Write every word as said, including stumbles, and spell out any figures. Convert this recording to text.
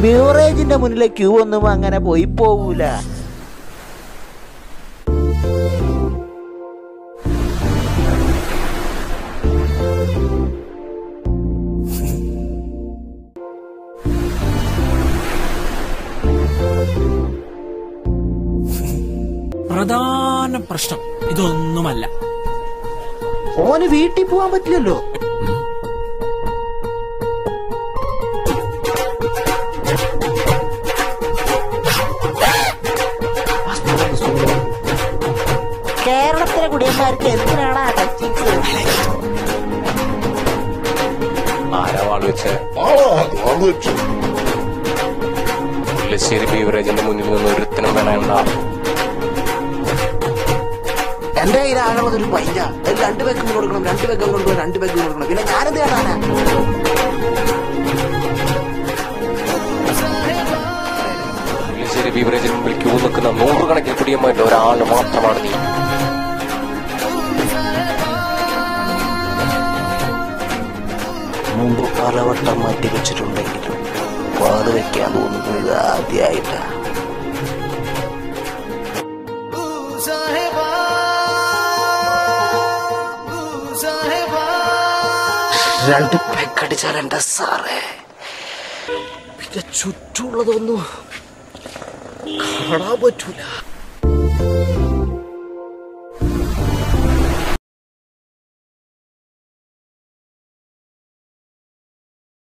ബ്യൂറേജിന്റെ മുന്നിലെ ക്യൂ ഒന്നും അങ്ങനെ പോയി പോവൂല. പ്രധാന പ്രശ്നം ഇതൊന്നുമല്ല. ഓന് വീട്ടിൽ പോവാൻ പറ്റില്ലല്ലോ. കേരളത്തിലെ കുടിയന്മാർക്ക് എന്തിനാണ് ടച്ചിങ്സ്? ആരാ വാള് വെച്ച്? പുല്ലശ്ശേരി ബീവറേജിന്റെ മുന്നിൽ നിന്ന് ഒരുത്തനും വേണണ്ട. എന്റെ കയ്യിലാകുള്ളത് ഒരു പൈസ. രണ്ടു പേക്കും കൊടുക്കണം, രണ്ടു പേക്കും കൊടുക്കണം, രണ്ടു പേക്കും കൊടുക്കണം. പിന്നെ ഞാനെന്ത് കാണാനാ? പുല്ലശ്ശേരി ബീവറേജിന് മുമ്പിൽ ക്യൂ നിൽക്കുന്ന നൂറുകണക്കിന് കുടിയന്മാരുടെ ഒരാൾ മാത്രമാണ് നീ. മുമ്പ് പലവട്ടം മാറ്റി വെച്ചിട്ടുണ്ടെങ്കിലും പാട് വെക്കാൻ തോന്നുന്നത് ആദ്യമായിട്ടാ. രണ്ട് പെക്കടിച്ചാൽ എന്റെ സാറേ, പിന്നെ ചുറ്റുമുള്ളതൊന്നും കാണാൻ പറ്റൂല.